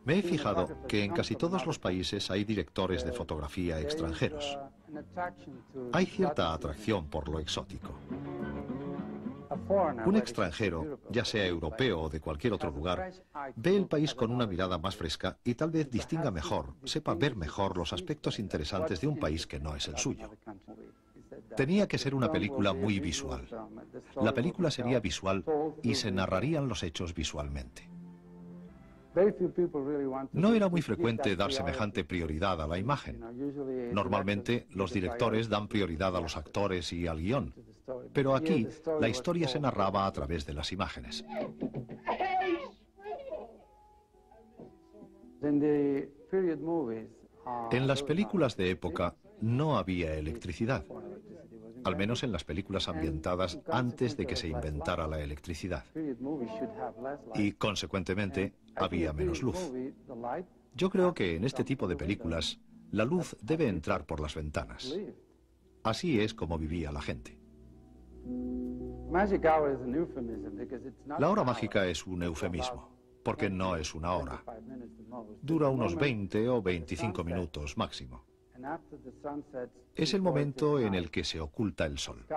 Me he fijado que en casi todos los países hay directores de fotografía extranjeros. Hay cierta atracción por lo exótico. Un extranjero, ya sea europeo o de cualquier otro lugar, ve el país con una mirada más fresca y tal vez distinga mejor, sepa ver mejor los aspectos interesantes de un país que no es el suyo. Tenía que ser una película muy visual. La película sería visual y se narrarían los hechos visualmente. No era muy frecuente dar semejante prioridad a la imagen. Normalmente los directores dan prioridad a los actores y al guión, pero aquí la historia se narraba a través de las imágenes. En las películas de época no había electricidad, al menos en las películas ambientadas antes de que se inventara la electricidad. Y, consecuentemente, había menos luz. Yo creo que en este tipo de películas la luz debe entrar por las ventanas. Así es como vivía la gente. La hora mágica es un eufemismo, porque no es una hora. Dura unos 20 o 25 minutos máximo. Es el momento en el que se oculta el sol.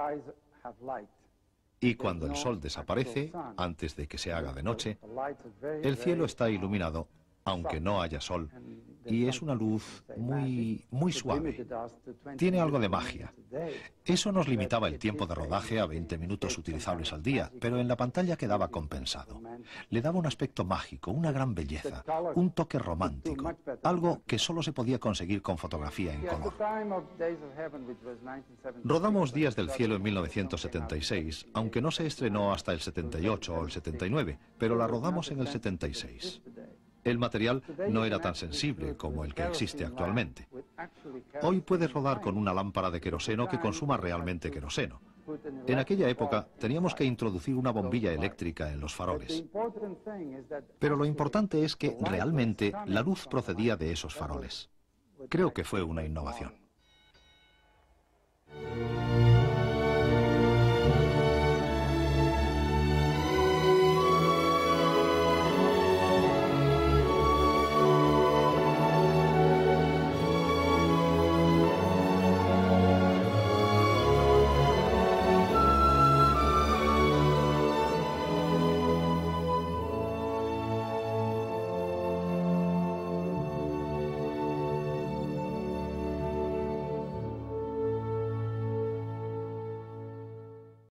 Y cuando el sol desaparece, antes de que se haga de noche, el cielo está iluminado, aunque no haya sol, y es una luz muy suave. Tiene algo de magia. Eso nos limitaba el tiempo de rodaje a 20 minutos utilizables al día, pero en la pantalla quedaba compensado. Le daba un aspecto mágico, una gran belleza, un toque romántico, algo que solo se podía conseguir con fotografía en color. Rodamos Días del Cielo en 1976, aunque no se estrenó hasta el 78 o el 79, pero la rodamos en el 76. El material no era tan sensible como el que existe actualmente. Hoy puedes rodar con una lámpara de queroseno que consuma realmente queroseno. En aquella época teníamos que introducir una bombilla eléctrica en los faroles. Pero lo importante es que realmente la luz procedía de esos faroles. Creo que fue una innovación.